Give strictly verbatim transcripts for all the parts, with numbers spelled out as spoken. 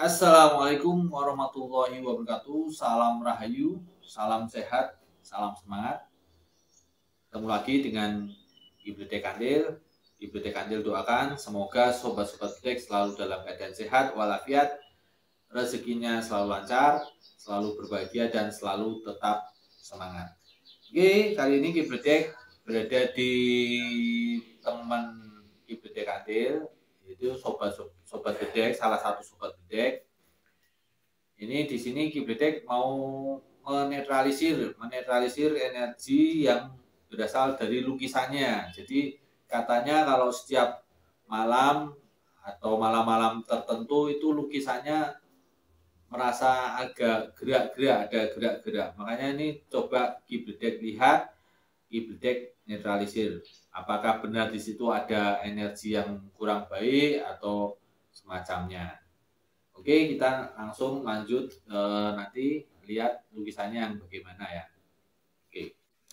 Assalamualaikum warahmatullahi wabarakatuh. Salam rahayu, salam sehat, salam semangat. Ketemu lagi dengan Ibu Teh Kandil. Ibu Teh Kandil doakan semoga sobat-sobat Teh selalu dalam keadaan sehat walafiat, rezekinya selalu lancar, selalu berbahagia dan selalu tetap semangat. Oke, kali ini Ibu Teh berada di teman Ibu Teh Kandil, yaitu sobat sobat bedek, salah satu sobat bedek. Ini di sini Kibletek mau menetralisir, menetralisir energi yang berasal dari lukisannya. Jadi katanya kalau setiap malam atau malam-malam tertentu itu lukisannya merasa agak gerak-gerak, ada gerak-gerak. Makanya ini coba Kibletek lihat, Kibletek netralisir. Apakah benar di situ ada energi yang kurang baik atau semacamnya. Oke, kita langsung lanjut e, nanti lihat lukisannya yang bagaimana ya. Oke,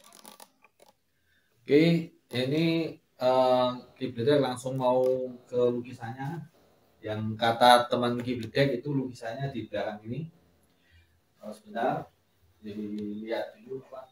oke, ini e, Kibletek langsung mau ke lukisannya. Yang kata teman Kibletek itu lukisannya di belakang ini. Oh, sebentar, dilihat dulu Pak.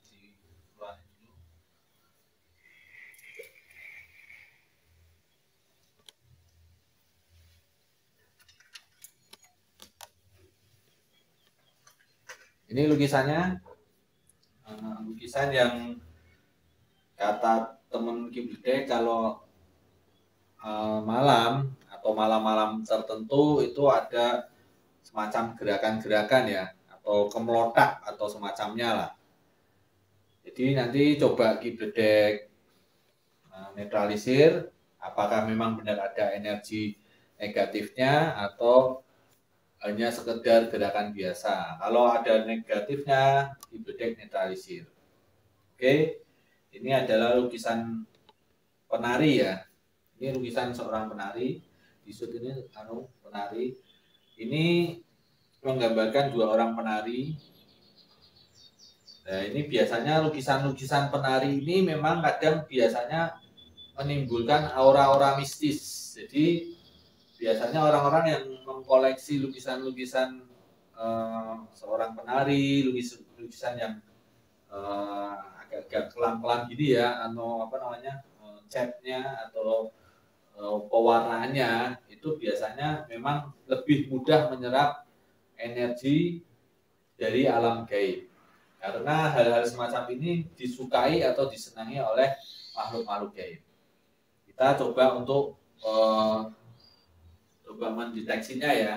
Ini lukisannya, uh, lukisan yang kata temen Kibletek kalau uh, malam atau malam-malam tertentu itu ada semacam gerakan-gerakan ya, atau kemelotak atau semacamnya lah. Jadi nanti coba Kibletek uh, netralisir, apakah memang benar ada energi negatifnya atau hanya sekedar gerakan biasa. Kalau ada negatifnya, Kibletek netralisir. Oke, ini adalah lukisan penari ya. Ini lukisan seorang penari. Di shoot ini anu penari. Ini menggambarkan dua orang penari. Nah, ini biasanya lukisan-lukisan penari ini memang kadang biasanya menimbulkan aura-aura mistis. Jadi biasanya orang-orang yang mengkoleksi lukisan-lukisan uh, seorang penari, lukisan-lukisan yang uh, agak-agak kelam-kelam gini ya, atau apa namanya uh, catnya atau uh, pewarnaannya itu biasanya memang lebih mudah menyerap energi dari alam gaib. Karena hal-hal semacam ini disukai atau disenangi oleh makhluk-makhluk gaib. Kita coba untuk uh, coba mendeteksinya ya.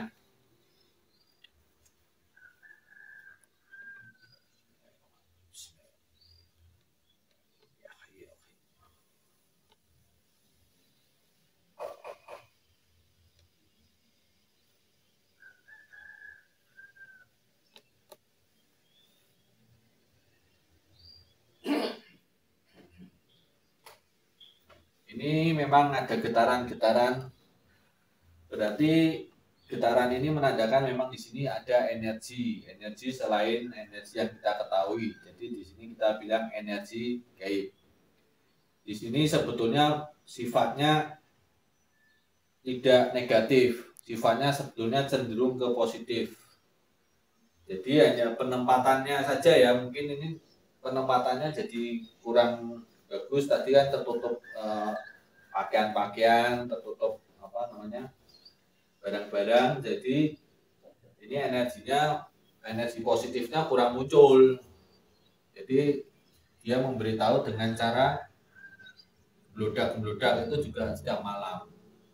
Ini memang ada getaran-getaran, berarti getaran ini menandakan memang di sini ada energi, energi selain energi yang kita ketahui. Jadi di sini kita bilang energi gaib. Di sini sebetulnya sifatnya tidak negatif, sifatnya sebetulnya cenderung ke positif. Jadi hanya penempatannya saja ya, mungkin ini penempatannya jadi kurang bagus. Tadi kan tertutup eh, pakaian-pakaian, tertutup apa namanya barang-barang, jadi ini energinya, energi positifnya kurang muncul. Jadi dia memberitahu dengan cara meludak-meludak itu juga setiap malam.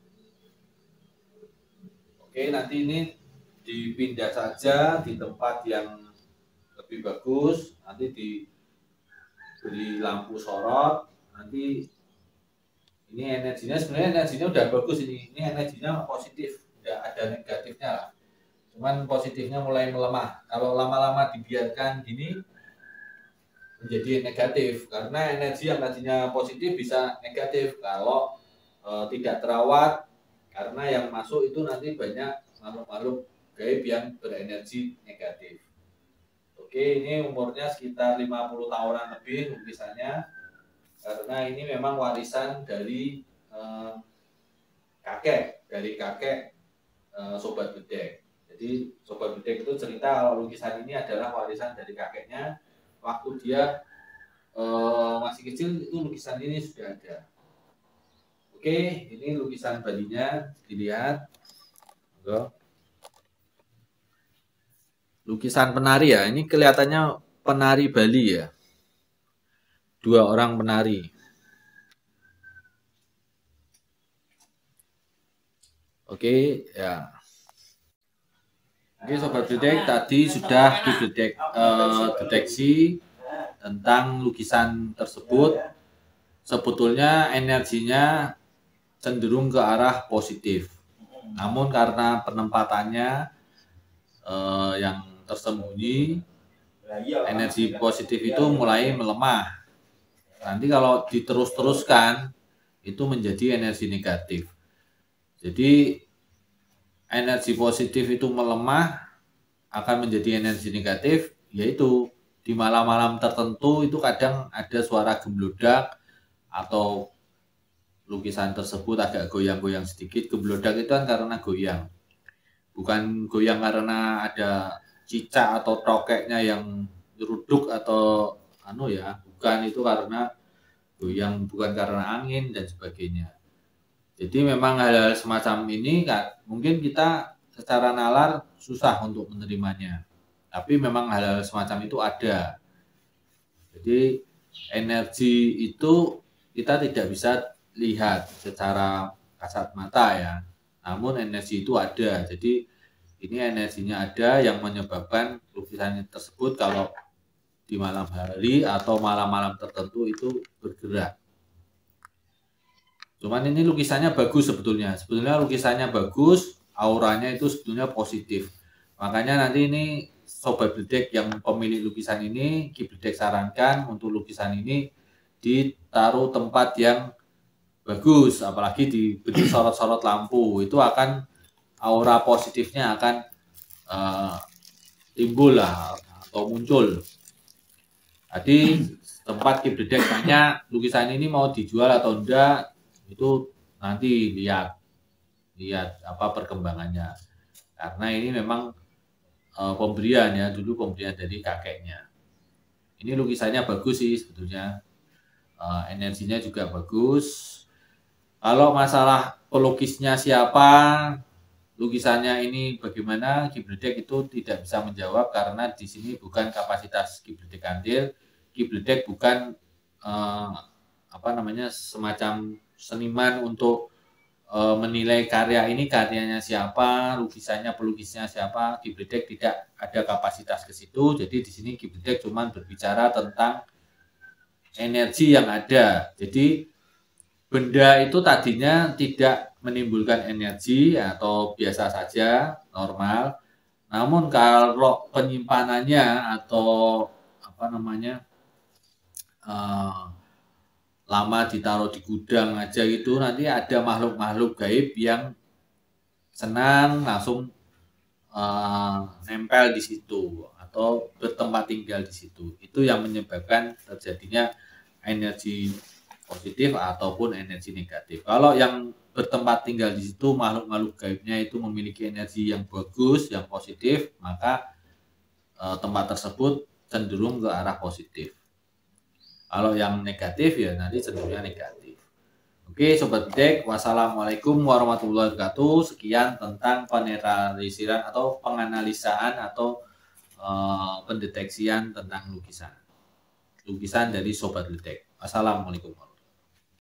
Oke, nanti ini dipindah saja di tempat yang lebih bagus, nanti diberi lampu sorot. Nanti ini energinya sebenarnya energinya udah bagus, ini ini energinya positif, tidak ada negatifnya lah, cuman positifnya mulai melemah. Kalau lama-lama dibiarkan gini menjadi negatif, karena energi yang tadinya positif bisa negatif kalau e, tidak terawat, karena yang masuk itu nanti banyak makhluk-makhluk gaib yang berenergi negatif. Oke, ini umurnya sekitar lima puluh tahunan lebih lukisannya, karena ini memang warisan dari eh, kakek, dari kakek eh, sobat bedek. Jadi Sobat Bedek itu cerita kalau lukisan ini adalah warisan dari kakeknya. Waktu dia eh, masih kecil itu lukisan ini sudah ada. Oke, ini lukisan Balinya, dilihat. Lukisan penari ya, ini kelihatannya penari Bali ya. Dua orang penari. Oke, ya. Oke Sobat Bedek, tadi sudah didetek, eh, deteksi tentang lukisan tersebut. Sebetulnya energinya cenderung ke arah positif. Namun karena penempatannya eh, yang tersembunyi, energi positif itu mulai melemah. Nanti kalau diterus-teruskan, itu menjadi energi negatif. Jadi energi positif itu melemah akan menjadi energi negatif, yaitu di malam-malam tertentu itu kadang ada suara gemblodak atau lukisan tersebut agak goyang-goyang sedikit. Gemblodak itu kan karena goyang, bukan goyang karena ada cicak atau tokeknya yang ruduk atau anu ya, bukan, itu karena goyang, bukan karena angin dan sebagainya. Jadi memang hal-hal semacam ini kan mungkin kita secara nalar susah untuk menerimanya. Tapi memang hal-hal semacam itu ada. Jadi energi itu kita tidak bisa lihat secara kasat mata ya. Namun energi itu ada. Jadi ini energinya ada yang menyebabkan lukisan tersebut kalau di malam hari atau malam-malam tertentu itu bergerak. Cuman ini lukisannya bagus sebetulnya. Sebetulnya lukisannya bagus, auranya itu sebetulnya positif. Makanya nanti ini Sobat Bedek yang pemilik lukisan ini, Ki Bedek sarankan untuk lukisan ini ditaruh tempat yang bagus, apalagi diberi sorot-sorot lampu. Itu akan aura positifnya akan uh, timbul lah atau muncul. Tadi tempat Ki Bedek tanya lukisan ini mau dijual atau enggak, itu nanti lihat lihat apa perkembangannya, karena ini memang e, pemberian ya, dulu pemberian dari kakeknya. Ini lukisannya bagus sih sebetulnya, e, energinya juga bagus. Kalau masalah pelukisnya siapa, lukisannya ini bagaimana, Ki Bedek itu tidak bisa menjawab karena di sini bukan kapasitas Ki Bedek Kandil. Ki Bedek bukan e, apa namanya semacam seniman untuk e, menilai karya ini karyanya siapa, lukisannya pelukisnya siapa. Ki Bedek tidak ada kapasitas ke situ. Jadi di sini Ki Bedek cuma berbicara tentang energi yang ada. Jadi benda itu tadinya tidak menimbulkan energi atau biasa saja, normal. Namun kalau penyimpanannya atau apa namanya e, lama ditaruh di gudang aja gitu, nanti ada makhluk-makhluk gaib yang senang langsung uh, nempel di situ atau bertempat tinggal di situ. Itu yang menyebabkan terjadinya energi positif ataupun energi negatif. Kalau yang bertempat tinggal di situ makhluk-makhluk gaibnya itu memiliki energi yang bagus, yang positif, maka uh, tempat tersebut cenderung ke arah positif. Kalau yang negatif ya nanti cenderungnya negatif. Oke Sobat Bedek, wassalamualaikum warahmatullahi wabarakatuh. Sekian tentang penetralisiran atau penganalisaan atau uh, pendeteksian tentang lukisan. Lukisan dari Sobat Bedek. Wassalamualaikum.